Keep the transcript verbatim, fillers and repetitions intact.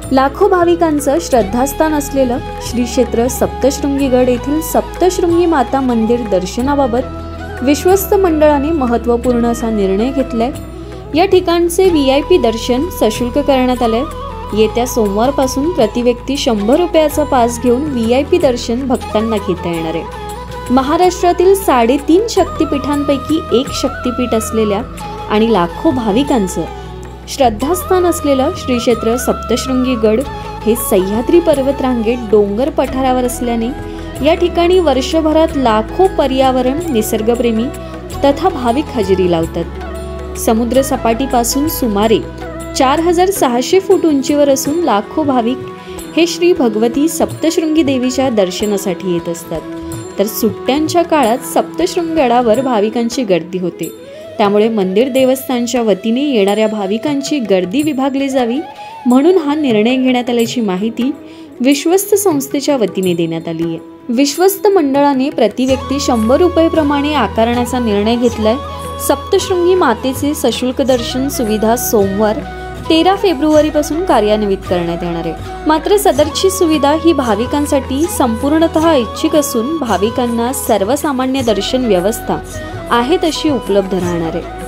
लाखो भाविकांचं श्रद्धास्थान असलेलं श्री क्षेत्र सप्तशृंगीगड येथील सप्तशृंगी माता मंदिर दर्शनाबाबत विश्वस्त मंडळाने महत्त्वपूर्ण असा निर्णय घेतलाय। या ठिकाणचे व्ही आय पी दर्शन सशुल्क करण्यात आले। येत्या सोमवारपासून प्रतिव्यक्ती शंभर रुपयाचा पास घेऊन व्ही आय पी दर्शन भक्तांना घेता येणार आहे। महाराष्ट्रातील साडेतीन शक्तिपीठांपैकी एक शक्तिपीठ असलेल्या आणि लाखो भाविकांचं श्रद्धास्थान असलेलं श्री क्षेत्र सप्तशृंगी गड हे सह्याद्री पर्वतरांगेत डोंगर पठारावर असल्याने या ठिकाणी वर्षभरात लाखो पर्यावरण निसर्गप्रेमी तथा भाविक हजेरी लावतात। समुद्र सपाटीपासून सुमारे चार हजार सहाशे फूट उंचीवर असून लाखो भाविक हे श्री भगवती सप्तशृंगी देवीच्या दर्शनासाठी येत असतात। तर सुट्ट्यांच्या काळात सप्तशृंगी गडावर भाविकांची गर्दी होते, त्यामुळे मंदिर देवस्थानच्या वतीने येणाऱ्या भाविकांची गर्दी विभागली जावी म्हणून हा निर्णय घेण्यात आल्याची माहिती विश्वस्त संस्थेच्या वतीने देण्यात आली आहे। विश्वस्त मंडळाने प्रतिव्यक्ती शंभर रुपये प्रमाणे आकारण्याचा निर्णय घेतलाय। सप्तशृंगी मातेचे सशुल्क दर्शन सुविधा सोमवार तेरा फेब्रुवारी पासून कार्यान्वित करण्यात येणार आहे। मात्र सदरची सुविधा ही भाविकांसाठी संपूर्णतः ऐच्छिक असून भाविकांना सर्वसामान्य दर्शन व्यवस्था आहे तशी उपलब्ध राहणार आहे।